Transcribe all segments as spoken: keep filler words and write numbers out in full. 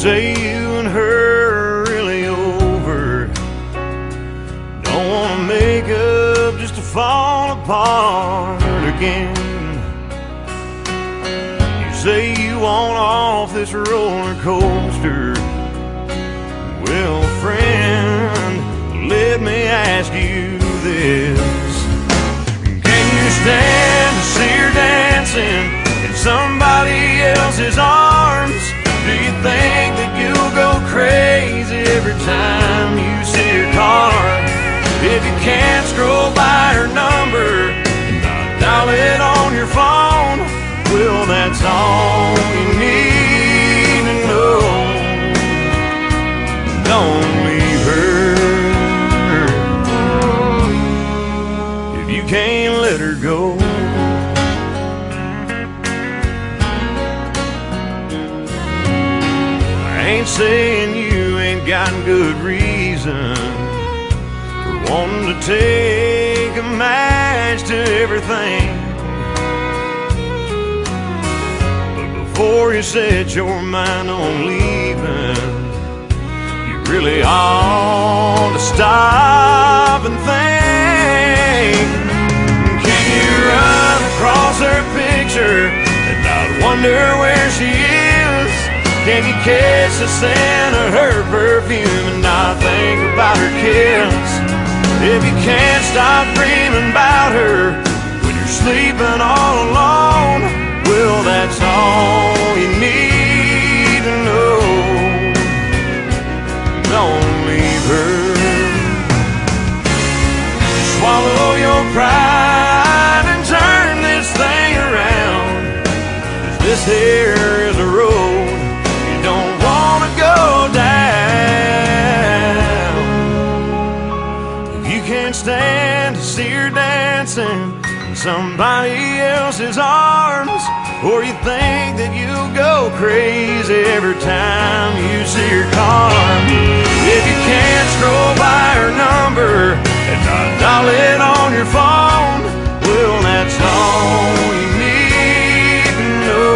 say you and her are really over. Don't wanna make up just to fall apart again. You say you want off this roller coaster. Well, friend, let me ask you this. Can you stand to see her dancing in somebody else's arms? Do you think that you'll go crazy every time you see her car? If you can't scroll by her number and not dial it on your phone, well, that's all you need to know. Don't leave her if you can't let her go. I ain't saying you ain't got good reason for wanting to take a match to everything, but before you set your mind on leaving, you really ought to stop and think. Can you run across her picture and not wonder where she is? Can you catch the scent of her perfume and not think about her kiss? If you can't stop dreaming about her when you're sleeping all alone, well, that's all you need to know. Don't leave her. Swallow your pride and turn this thing around, 'cause this here is a road you don't want to go down. If you can't stand to see her dancing in somebody else's arms, or you think that you'll go crazy every time you see her car, if you can't scroll by her number and not dial it on your phone, well, that's all you need to know.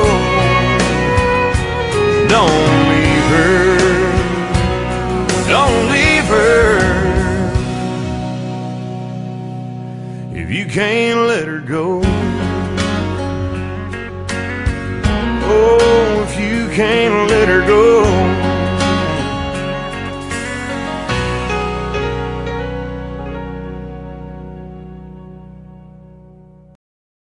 Don't leave her. Don't leave her if you can't let her go.